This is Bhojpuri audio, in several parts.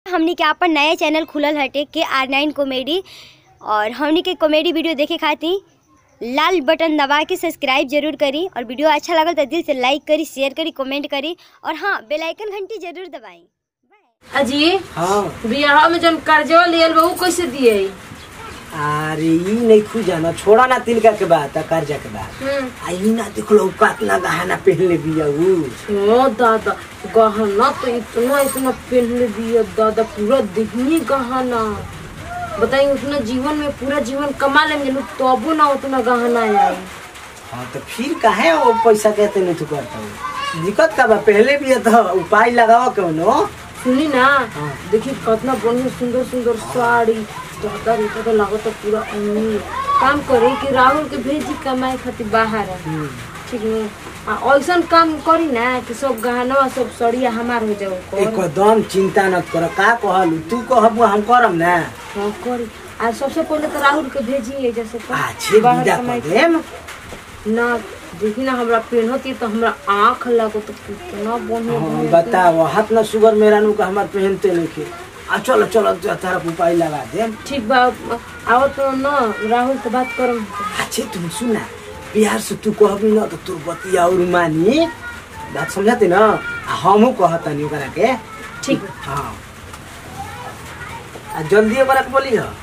हमनी के अपन नया चैनल खुलल हटे के R9 कॉमेडी और हमनी के कॉमेडी वीडियो देखे खातिर लाल बटन दबा के सब्सक्राइब जरूर करी और वीडियो अच्छा लगल तो दिल से लाइक करी, शेयर करी, कमेंट करी और हाँ बेल आइकन घंटी जरूर दबाई। अजी हाँ बियाह में जन कर्जा लियल बा उ कैसे दिए? अरे ई नहीं खु जाना छोड़ा ना तिलका के बाद कर्जा के बाद आई ना देखलो कितना गहना पहनले बिया ओ दादा गहना तो इतना पहनले बिया दादा पूरा दिखनी गहना बताइए उतना जीवन में पूरा जीवन कमा लेंगे तबो ना उतना गहना आए। हाँ तो फिर काहे वो पैसा कहते नहीं तू करता हूँ दिक्कत का बा पहले भी तो उपाय लगाओ क्यों सुनी ना देखिए कितना बढ़िया सुंदर सुंदर साड़ी दादा रेता तो लागत पूरा अमीर काम करे कि राहुल के भेजी कमाए खातिर बाहर है ठीक है ऐसा काम करी ना कि सब गहना सब सड़िया हमार हो जाओ एकदम चिंता न कर का कहलू तू कहबू हम करम ना हां करी आ सबसे पहले तो राहुल के भेजी जैसे अच्छे विदा कर देम ना देखी ना हमरा पेन होती तो हमरा आँख लगो तो कितना बढ़िया बताओ हाथ ना शुगर मेरा नु का हमार पहनते नहीं के चलो चलो तारा उपाय लगा दे ठीक बा आओ तो ना राहुल से बात करम। अच्छे तुम सुना बिहार से तू कहबी ना तो तू बतिया और मानी बात समझाते ना हमहू कहतनी ओकरा के ठीक हां जल्दी ओकरा के बोली हो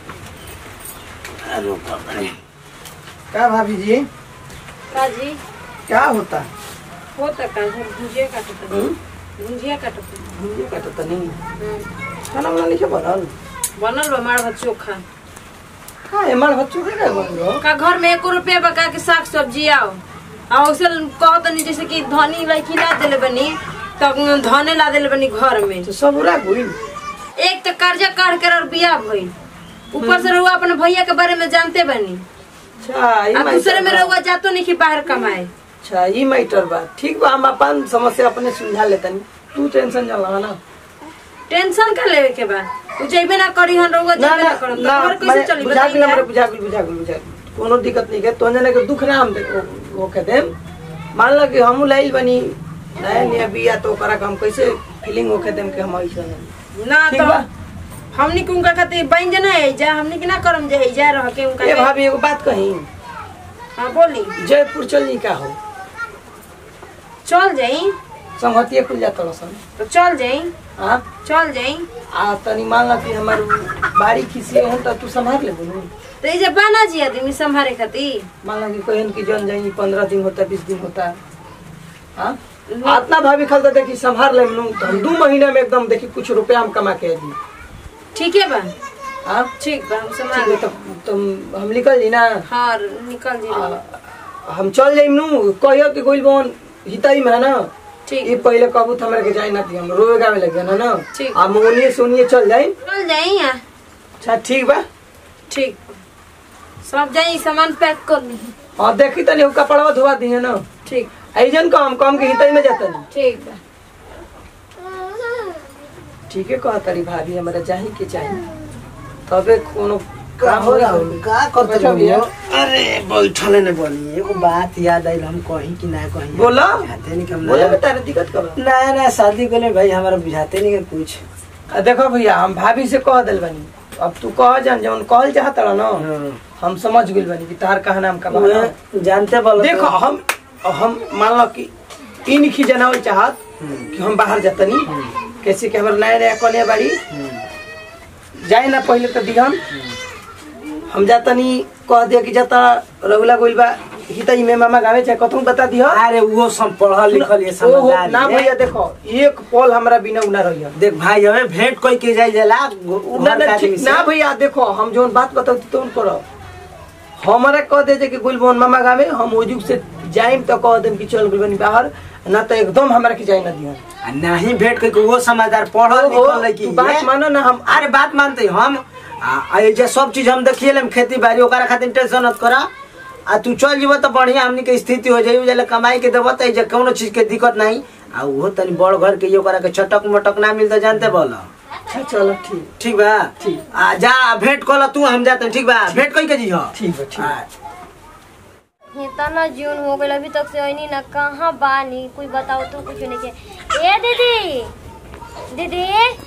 अरे का भाभी जी का जी क्या होता का भुजिया काटता नहीं खाना बना लिखे बनल बा मार भात चोखा हां मार भात चोखा का बनलो का घर में 1 रुपया बका के साग सब्जी आओ आ उसे कहतनी जैसे कि धनी लड़की ला देले बनी तब धने ला देले बनी घर में तो सब उड़ा गइल एक तो कर्जा काट कर और बियाह भइल ऊपर से रहुआ अपने भैया के बारे में जानते बनी अच्छा दूसरे में रहुआ जातो नहीं कि बाहर कमाए अच्छा ई मैटर बा ठीक बा हम अपन समस्या अपने सुलझा लेतनी तू टेंशन जाला ना टेंशन का लेवे के बा तू जइबे ना करी हन रहुआ जइबे ना करम तो घर कैसे चली बुझा गेल कोनो दिक्कत नहीं के तो जने के दुख ना हम वो के देम मान लो कि हमू लाइल बनी नया नया बिया तो करा हम कैसे फीलिंग होके देम के हम ऐसा ना तो हमनी के उनका खातिर बन जना है जा हमनी के ना करम जे है जा रह के उनका ए भाभी एगो बात कही हां बोली जयपुर चलनी का हो चल जाई संगतिया कुल जात सन तो चल जाई हां चल जाई आ तनी मान ला कि हमर बाड़ी किसी है त तू संभाल ले बोलू तो ये जब बाना जी आदमी संभाले खातिर मान ला कि कहन कि जन जाई 15 दिन होता 20 दिन होता हां इतना भाभी खलता देखी संभाल ले तो हम 2 महीने में एकदम देखी कुछ रुपया हम कमा के दी ठीक है बा हां ठीक बा हम संभाल तो तुम हम निकल जी ना हां निकल जी हम चल जाइम नु कहियो कि गोइल बोन हिताई में ना ठीक ये पहले कबूत हमरा के जाई ना दी हम रोए गावे लगे ना ना ठीक आ मोनिए सोनिए चल जाई अच्छा ठीक बा ठीक सब जाई सामान पैक कर ली हां देखी तनी उ कपड़वा धोवा दी है ना ठीक ऐजन काम के हिताई में जाता नहीं ठीक बा ठीक है कहतरी भाभी हमरा चाही के चाही तबे कोनो का हो का करत हो अरे बैठले ने बोली एगो बात याद आइल हम कहीं कि ना कहीं बोलो बुझाते नहीं हम बोले बेटा दिक्कत कब ना शादी के लिए भाई हमारा बुझाते नहीं के कुछ देखो भैया हम भाभी से कह दिल बनी अब तू कह जान जौन कहल चाहत रह ना हम समझ गेल बनी कि तार का नाम का जानते बोलो देखो हम मान लो कि इन की जनावल चाहत कि हम बाहर जातनी कैसे कि हमर नया नया कने बाड़ी जाए ना पहले तो दिहन हम जातनी कह दे कि जाता रहुला गोइल बा हितई में मामा गावे चाहे कथू बता दियो अरे वो सब पढ़ल लिखल ये समझदार ना भैया देखो एक पल हमरा बिना उना रहिया देख भाई हमें भेंट कोई के जाई जाला ना भैया देखो हम जोन बात बताऊ तो करो हमरा कह दे कि गुलबोन मामा गावे हम ओजुग से जाइम तो कह देम कि चल गुलबनी बाहर ना तो एकदम हमरा के जाई ना दियो नहीं भेंट कोई वो समझदार पढ़ल लिखल लड़की बात मानो ना हम अरे बात मानते हम जे सब चीज हम देखिए हम खेती बाड़ी ओकरा खातिर टेंशन मत करा आ तू चल जीव तो बढ़िया हमनी के स्थिति हो जाई जले कमाई के देबो त जे कोनो चीज के दिक्कत नहीं आ वो तनी बड़ घर के ओकरा के चटक मटक ना मिलता जानते बोल अच्छा चलो ठीक बा ठीक आ जा भेंट कल तू हम जाते ठीक बा भेंट कई के जी हो ठीक बा ठीक इतना जीवन हो गइल अभी तक से आईनी ना कहां बानी कोई बताओ तो कुछ नहीं के ए दीदी दीदी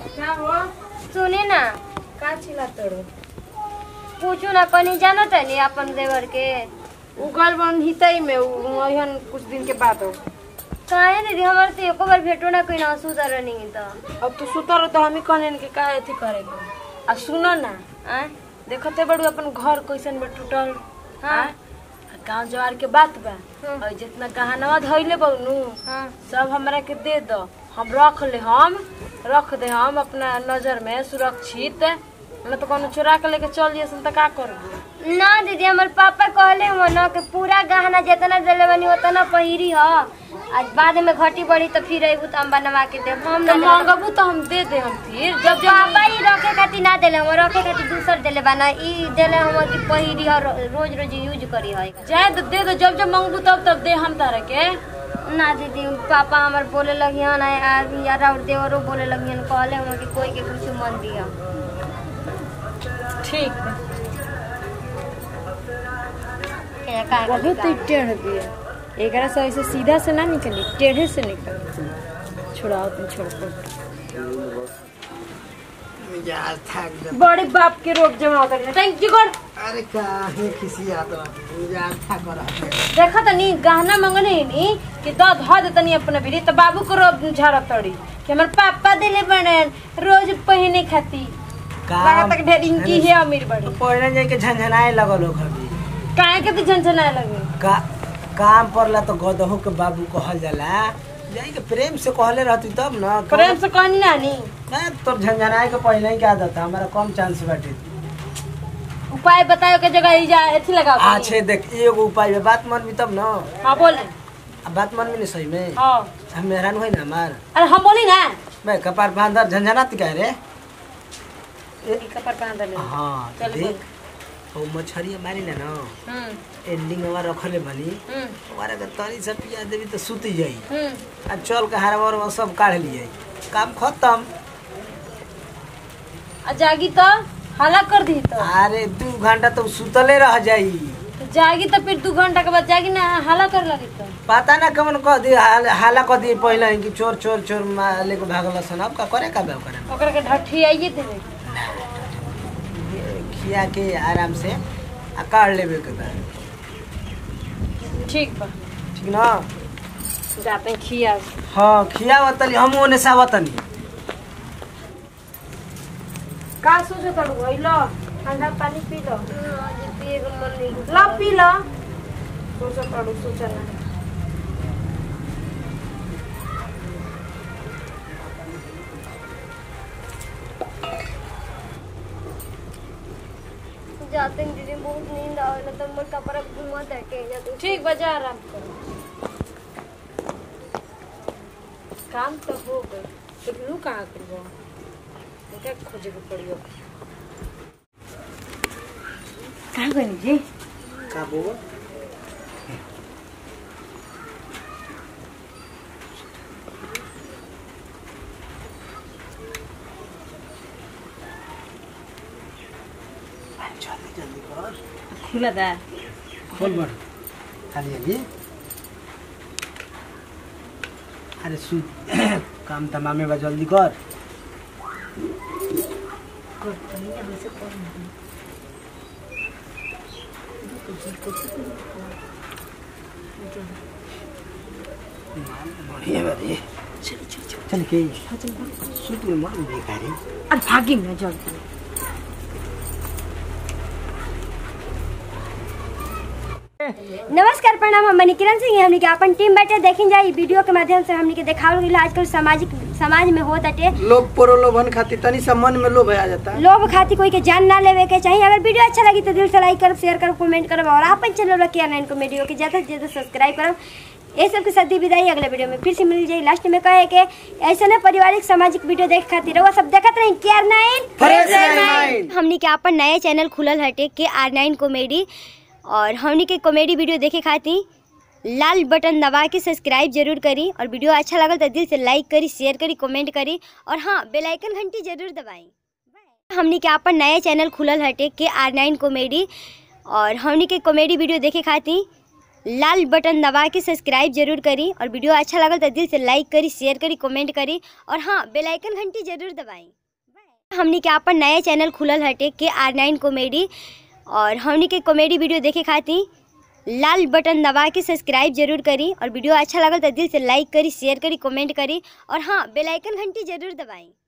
क्या हो सुनी ना का चिल्ला तड़ो पूछू ना कनी जानो तनी अपन देवर के उगल बन हितई में ओहन कुछ दिन के बाद हो काहे दीदी हमार तो एको बार भेटो ना कोई ना सुतर नहीं तो अब तू सुतर तो हम ही कहने के का अथी करेगा आ सुनो ना आ देखते बड़ू अपन घर कैसन में टूटल हाँ। गांव जवार के बात बा हाँ। और जितना गहनवा धइले बउनु हां सब हमरा के दे दो हम रख दे हम अपना नजर में सुरक्षित न तो कोनो चुरा के लेके चल जइसन त का करबू ना दीदी हमार पापा कहले हो ना कि पूरा गहना जितना देले बनी उतना पहिरी ह आज बाद में घटी बढ़ी तो फिर अइबू तो हम बनवा के देब हम तो ना मांगबू तो हम दे दे हम फिर जब जब पापा ही रखे खातिर ना देले हम रखे खातिर दूसर देले बना ई देले हम कि पहिरी ह रोज रोज यूज करी है जाए तो दे दो जब जब मांगबू तब दे हम तारे के ना दीदी पापा हमार बोले लगियन यार और देवरो बोले लगियन कहले हम कि कोई के कुछ मन दिया ठीक बा क्या का बहुत ही टेढ़ बिया एकरा से ऐसे सीधा से ना निकली टेढ़े से निकली छुड़ाओ तुम छोड़ यार थक गया। बड़े बाप के रोग जमा कर थैंक यू कर अरे काहे किसी आता यार थक रहा देखा तनी गहना मंगने ही नी कि द ध दे तनी अपने भी तो बाबू को रोब झाड़ा तड़ी कि हमर पापा देले बने रोज पहने खाती लगा तक ढेर इनकी है अमीर बड़ी पढ़ने जाके झंझनाए लगल हो अभी काहे के तो झंझनाए लगे का काम परला तो गदहो के बाबू कहल जाला जाई के प्रेम से कहले रहती तब ना प्रेम से कहनी ना नी मैं तो झंझनाए के पहले ही क्या आदत है हमारा कम चांस बाटे उपाय बताओ के जगह ही जा एथी लगाओ अच्छे देख एगो उपाय है बात मन भी तब ना हां बोले अब बात मन भी नहीं सही में हां हम मेहरान होई ना हमार अरे हम बोली ना मैं कपार बांधर झंझनाती कह रे कपर पहन दे हां चल देख ओ मछरी मारी ना एंडिंग हमारा रखले बनी हमारा के तनी से पिया देवी तो सुत जाई आ चल के हारवर में सब काढ़ लिए काम खत्म आ जागी तो हला कर दी तो अरे 2 घंटा तो सुतले रह जाई जागी तो फिर 2 घंटा के बाद जागी ना हला कर लगी तो पता ना कमन कह दी हाला कह दी पहले कि चोर चोर चोर लेके भागल सन अब का करे का बेव करे ओकरा के ढठी आइए देवे खिया के आराम से आ काढ़ लेबे के बा ठीक बा ठीक ना जाते हैं खिया हां खियावतली हम ओने सावतनी का सोचे तड़ गइलो ठंडा पानी पी लो आज पिए के मन नहीं ला पी लो सोचे तड़ सोचे ना जाते हैं दीदी बहुत नींद आवे तो मोर कपड़ा घुमा देके या तो ठीक बजा आराम करो काम तो हो गए लेकिन नु कहाँ करबो क्या खोजे के पड़ियो कहाँ गनी जी का बोल जल्दी कर खुला दा खोल बड़ खाली अभी अरे सु काम तमामे बा जल्दी कर बढ़िया बढ़िया चल के सुत में मन बेकारी अरे भागी मैं जल्दी नमस्कार प्रणाम हम मनी किरण सिंह हमनी के अपन टीम बैठे देखें जाए वीडियो के माध्यम से हमनी के देखावल गइल आजकल समाज में होत अटे लोभ प्रलोभन खातिर तनी सा मन में लोभ आ जाता है लोभ खातिर कोई के जान ना लेवे के चाहिए। अगर वीडियो अच्छा लगी तो दिल से लाइक करब शेयर करब कमेंट करब और अपन चैनल के आर9 कॉमेडी के ज्यादा से ज्यादा सब्सक्राइब करब। ये सब के साथ दी विदाई अगले वीडियो में फिर से मिल जाए। लास्ट में कहे के ऐसे ना पारिवारिक सामाजिक वीडियो देख खातिर वो सब देखत रही के आर9 हमनी के अपन नया चैनल खुलल हटे के आर9 कॉमेडी और हमनी के कॉमेडी वीडियो देखे खातिर लाल बटन दबा के सब्सक्राइब जरूर करी और वीडियो अच्छा लगल तो दिल से लाइक करी शेयर करी कमेंट करी और हाँ बेल आइकन घंटी जरूर दबाई। हमनी के अपन नया चैनल खुलल हटे के आर9 कॉमेडी और हमनी के कॉमेडी वीडियो देखे खातिर लाल बटन दबा के सब्सक्राइब जरूर करी और वीडियो अच्छा लगल तो दिल से लाइक करी शेयर करी कमेंट करी और हाँ बेल आइकन घंटी जरूर दबाई। हमनी के अपन नया चैनल खुलल हटे के R9 कॉमेडी, और हमनी के कॉमेडी वीडियो देखे खातिर लाल बटन दबा के सब्सक्राइब जरूर करी, और वीडियो अच्छा लगल तो दिल से लाइक करी, शेयर करी, कमेंट करी, और हाँ बेल आइकन घंटी जरूर दबाई।